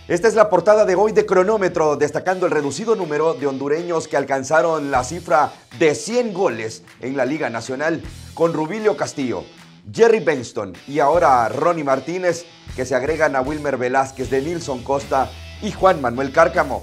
Esta es la portada de hoy de Cronómetro, destacando el reducido número de hondureños que alcanzaron la cifra de 100 goles en la Liga Nacional, con Rubilio Castillo, Jerry Benston y ahora Ronnie Martínez, que se agregan a Wilmer Velázquez, Denilson Costa y Juan Manuel Cárcamo.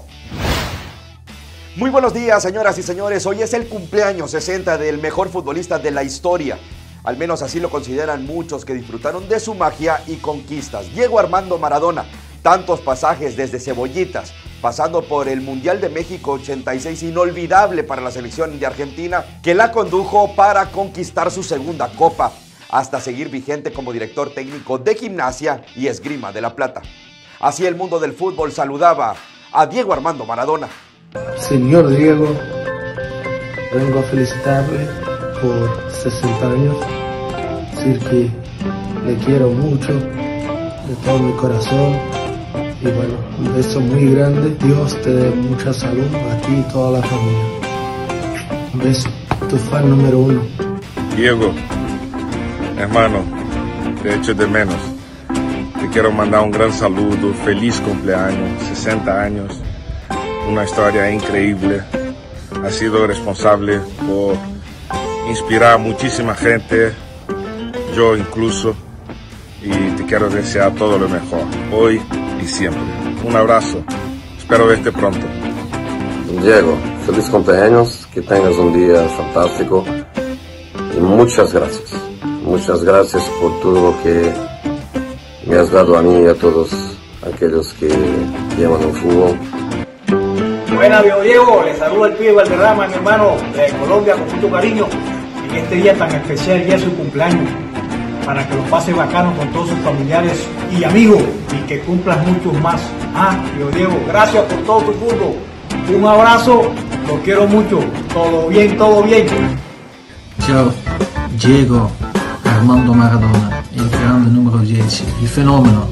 Muy buenos días, señoras y señores. Hoy es el cumpleaños 60 del mejor futbolista de la historia. Al menos así lo consideran muchos que disfrutaron de su magia y conquistas. Diego Armando Maradona. Tantos pasajes desde Cebollitas, pasando por el Mundial de México 86, inolvidable para la selección de Argentina, que la condujo para conquistar su segunda copa, hasta seguir vigente como director técnico de Gimnasia y Esgrima de La Plata. Así el mundo del fútbol saludaba a Diego Armando Maradona. Señor Diego, vengo a felicitarle por 60 años, decir que le quiero mucho, de todo mi corazón. Y bueno, un beso muy grande. Dios te dé mucha salud a ti y toda la familia. Un beso. Tu fan número 1. Diego, hermano, te echo de menos. Te quiero mandar un gran saludo. Feliz cumpleaños, 60 años. Una historia increíble. Has sido responsable por inspirar a muchísima gente, yo incluso. Y te quiero desear todo lo mejor, hoy y siempre. Un abrazo, espero verte pronto. Diego, feliz cumpleaños, que tengas un día fantástico y muchas gracias por todo lo que me has dado a mí y a todos aquellos que llevan el fútbol. Buenas, viejo Diego, le saludo al pibe Valderrama, mi hermano de Colombia, con mucho cariño en este día tan especial, día de su cumpleaños, para que lo pase bacano con todos sus familiares y amigos y que cumplas muchos más. Viejo Diego, gracias por todo tu fútbol. Un abrazo, lo quiero mucho. Todo bien, todo bien. Ciao, Diego Armando Maradona, il grande numero 10, il fenomeno.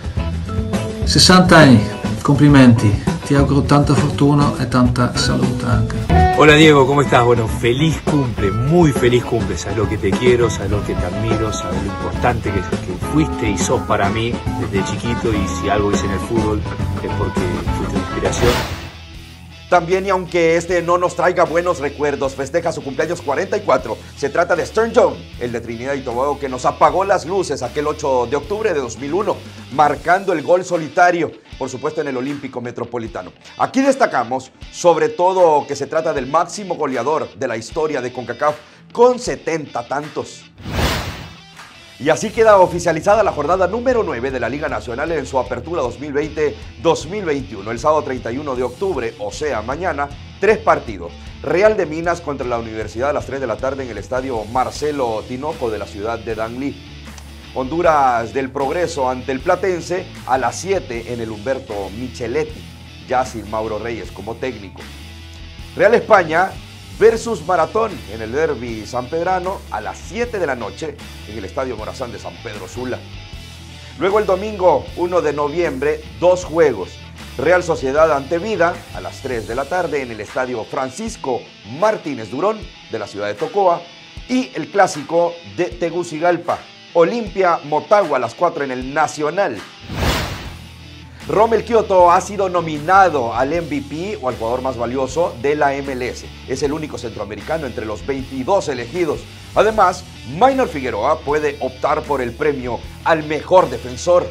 60 anni, complimenti, ti auguro tanta fortuna e tanta salute anche. Hola Diego, ¿cómo estás? Bueno, feliz cumple, muy feliz cumple. Sabes lo que te quiero, sabes lo que te admiro, sabes lo importante que fuiste y sos para mí desde chiquito, y si algo hice en el fútbol es porque fuiste una inspiración. También, y aunque este no nos traiga buenos recuerdos, festeja su cumpleaños 44. Se trata de Stern John, el de Trinidad y Tobago, que nos apagó las luces aquel 8 de octubre de 2001, marcando el gol solitario, por supuesto en el Olímpico Metropolitano. Aquí destacamos sobre todo que se trata del máximo goleador de la historia de CONCACAF, con 70 tantos. Y así queda oficializada la jornada número 9 de la Liga Nacional en su apertura 2020-2021. El sábado 31 de octubre, o sea, mañana, 3 partidos. Real de Minas contra la Universidad a las 3 de la tarde en el estadio Marcelo Tinoco de la ciudad de Danlí. Honduras del Progreso ante el Platense a las 7 en el Humberto Micheletti, ya sin Mauro Reyes como técnico. Real España versus Maratón en el derbi sanpedrano a las 7 de la noche en el Estadio Morazán de San Pedro Sula. Luego el domingo 1 de noviembre, 2 juegos. Real Sociedad ante Vida a las 3 de la tarde en el Estadio Francisco Martínez Durón de la ciudad de Tocoa, y el clásico de Tegucigalpa, Olimpia Motagua a las 4 en el Nacional. Rommel Kioto ha sido nominado al MVP o al jugador más valioso de la MLS. Es el único centroamericano entre los 22 elegidos. Además, Maynor Figueroa puede optar por el premio al mejor defensor.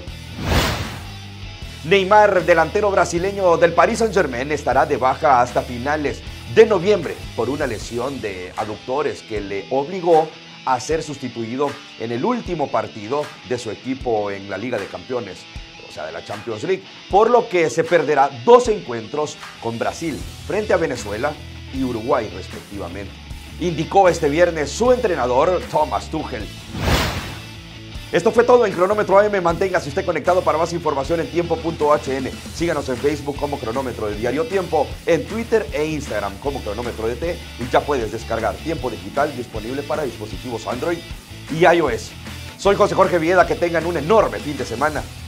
Neymar, delantero brasileño del Paris Saint-Germain, estará de baja hasta finales de noviembre por una lesión de aductores que le obligó a ser sustituido en el último partido de su equipo en la Liga de Campeones, o sea, de la Champions League, por lo que se perderá 2 encuentros con Brasil frente a Venezuela y Uruguay respectivamente, indicó este viernes su entrenador Thomas Tuchel. Esto fue todo en Cronómetro AM. Manténgase usted conectado para más información en tiempo.hn. Síganos en Facebook como Cronómetro de Diario Tiempo, en Twitter e Instagram como Cronómetro DT, y ya puedes descargar Tiempo Digital disponible para dispositivos Android y iOS. Soy José Jorge Vieda, que tengan un enorme fin de semana.